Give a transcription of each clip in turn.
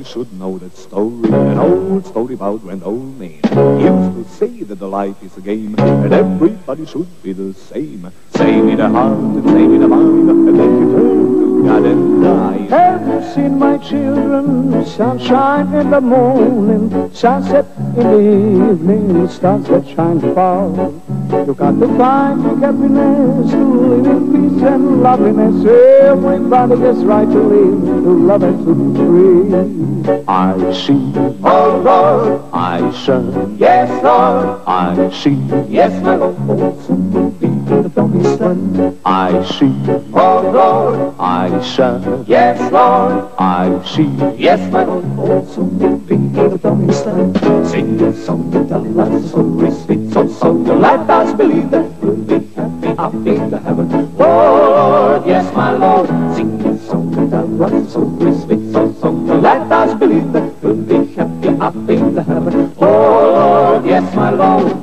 Everybody should know that story, an old story about when old man used to say that the life is a game, and everybody should be the same. Same in the heart and same in the mind, and then you turn to God and die. Have you seen my children? Sunshine in the morning, sunset in the evening, stars that shine far. You got to find your happiness, to live in peace and loveliness. Everybody gets right to live, to love and to be free. I see, Oh Lord, I shall, yes Lord, I see, yes my Lord, oh soon will be in the promised land. I see, Oh Lord, I shall, yes Lord, I see. yes my Lord, oh soon will be in the promised land. Sing a song that the love so sweet, so let us believe that we'll be happy up in the heaven. Oh Lord, yes my Lord, sing a song that the love so sweet, so let us believe that we'll be happy up in the heaven. Oh Lord, yes my Lord.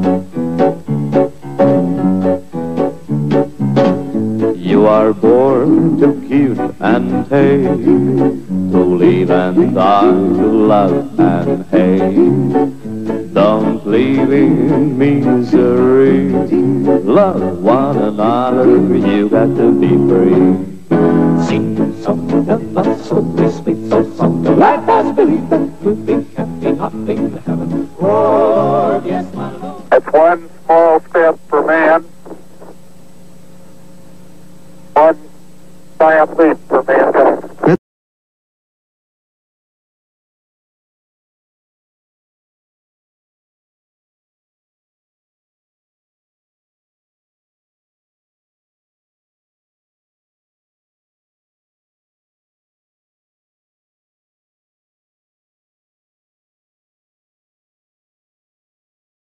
You are born to give and take, to live and die, to love and hate. Don't live in misery, love one another, you got to be free. Sing a song that loves so sweet, so let us believe that we'll be happy up in the heaven. Oh Lord, yes my Lord. It's one small step for man, one giant leap for mankind.